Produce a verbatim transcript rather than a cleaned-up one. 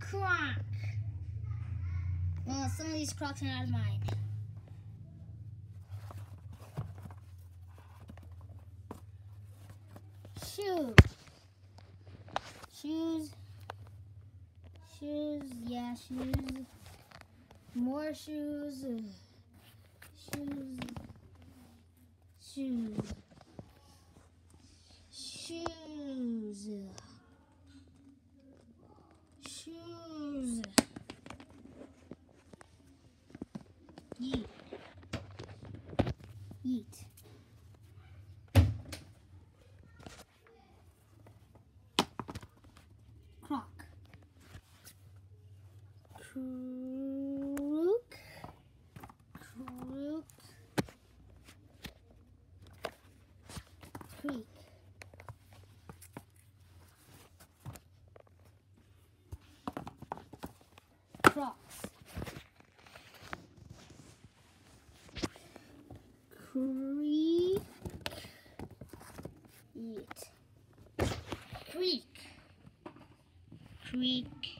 Croc. Well, some of these Crocs are not as mine. Shoes. Shoes. Shoes. Yeah, shoes. More shoes. Shoes. Shoes. Shoes. Shoes. Yeet. Yeet. Croc. Crook. Crook. Creek. Crocs. Creek. Eat. Creek. Creek.